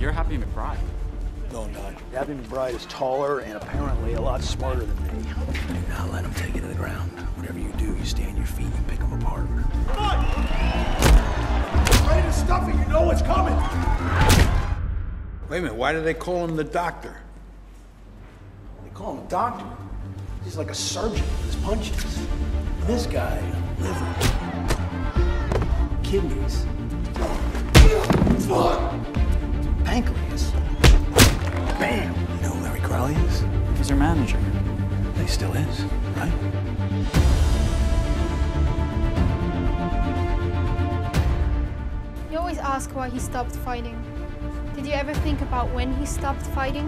You're Happy McBride. No, not. Happy McBride is taller and apparently a lot smarter than me. Do not let him take you to the ground. Whatever you do, you stay on your feet and pick him apart. Ready to stuff it, you know what's coming. Wait a minute, why do they call him the doctor? They call him a doctor. He's like a surgeon with his punches. This guy, liver, kidneys, pancreas. Bam! You know who Larry Crowley is? He's your manager. He still is, right? You always ask why he stopped fighting. Did you ever think about when he stopped fighting?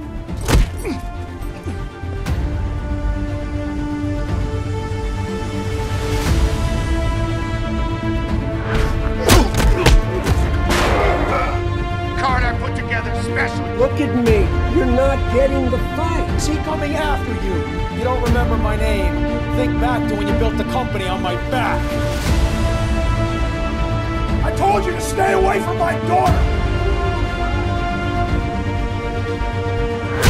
Card I put together specially. Look at me. You're not getting the fight. Is he coming after you? You don't remember my name. Think back to when you built the company on my back. I told you to stay away from my daughter!